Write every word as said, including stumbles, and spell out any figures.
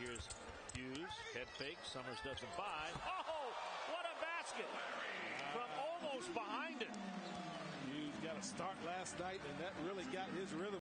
Here's Hughes, head fake, Summers doesn't buy. Oh, what a basket from almost behind it. Hughes got a start last night, and that really got his rhythm.